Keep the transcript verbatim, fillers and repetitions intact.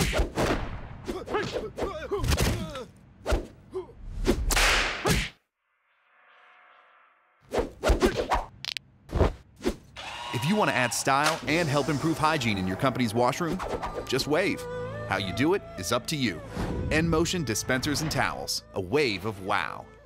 If you want to add style and help improve hygiene in your company's washroom, just wave. How you do it is up to you. enMotion dispensers and towels. A wave of wow.